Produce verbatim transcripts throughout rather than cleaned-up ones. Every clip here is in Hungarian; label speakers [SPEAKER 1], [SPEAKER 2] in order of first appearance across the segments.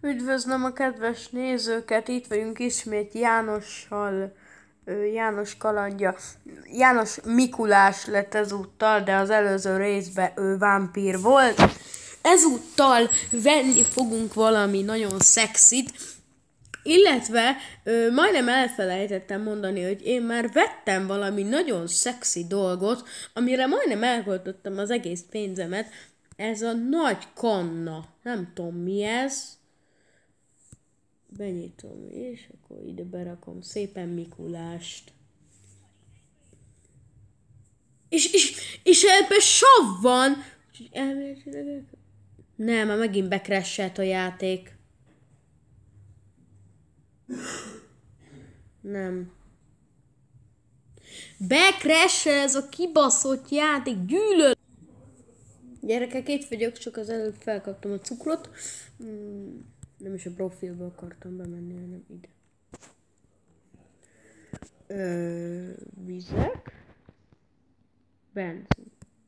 [SPEAKER 1] Üdvözlöm a kedves nézőket, itt vagyunk ismét Jánossal, ö, János kalandja. János Mikulás lett ezúttal, de az előző részben ő vámpír volt. Ezúttal venni fogunk valami nagyon szexit, illetve ö, majdnem elfelejtettem mondani, hogy én már vettem valami nagyon szexi dolgot, amire majdnem elköltöttem az egész pénzemet. Ez a nagy kanna. Nem tudom mi ez. Benyitom, és akkor ide berakom szépen Mikulást. És, és, és ebben sav van! Nem, már megint bekrasselt a játék. Nem. Bekressel ez a kibaszott játék, gyűlöl! Gyerekek, itt vagyok, csak az előbb felkaptam a cukrot. Hmm. Nem is a profilba akartam bemenni, hanem ide. Ö, vizek. Benzin.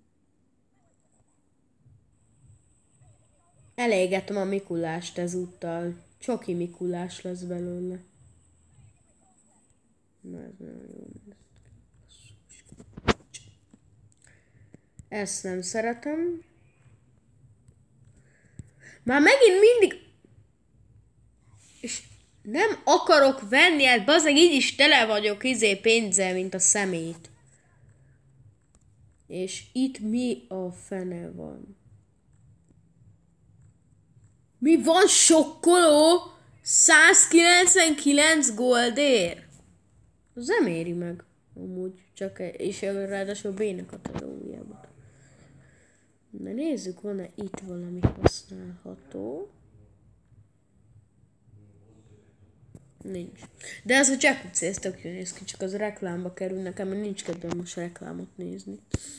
[SPEAKER 1] Elégetem a Mikulást ezúttal. Csoki Mikulás lesz belőle. Na, ez nagyon jó. Ezt nem szeretem. Már megint mindig... És nem akarok venni, hát bazdmeg így is tele vagyok izé pénzzel, mint a szemét. És itt mi a fene van? Mi van sokkoló? százkilencvenkilenc goldért? Az nem éri meg. Amúgy csak, és ráadásul bénakat az újjába. Na nézzük, van-e itt valami használható? Nincs. De ez a jacuzzi, ez tök jól néz ki, csak az a reklámba kerül nekem, mert nincs kedvem most reklámot nézni.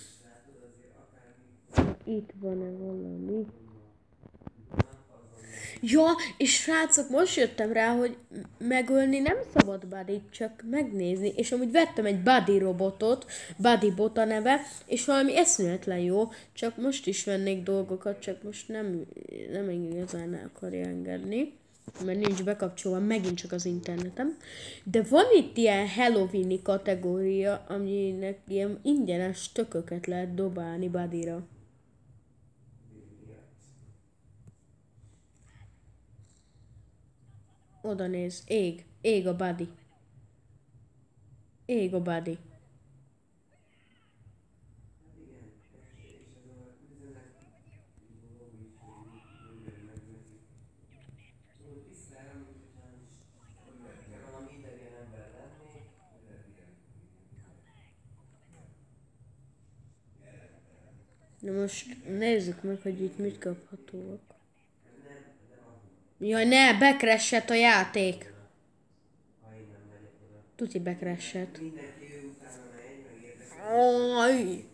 [SPEAKER 1] Itt van-e valami? Ja, és srácok, most jöttem rá, hogy megölni nem szabad Buddy-t, csak megnézni. És amúgy vettem egy Buddy robotot, Buddy Bot a neve, és valami eszméletlen jó, csak most is vennék dolgokat, csak most nem, nem igazán el akarja engedni, mert nincs bekapcsolva megint csak az internetem. De van itt ilyen Halloween-i kategória, aminek ilyen ingyenes tököket lehet dobálni Buddy-ra. Oda néz, ég, ég a Buddy. Ég a Buddy. Na most nézzük meg, hogy itt mit kaphatóak. Jaj, ne, bekressett a játék. Tuti bekressett. Aj.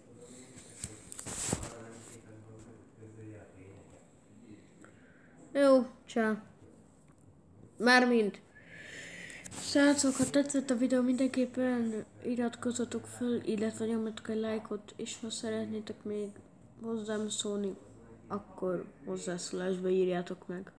[SPEAKER 1] Jó, csá. Mármint. Srácok, ha tetszett a videó, mindenképpen iratkozzatok föl, illetve nyomjatok egy lájkot, és ha szeretnétek még hozzám szólni, akkor hozzászólásba írjátok meg.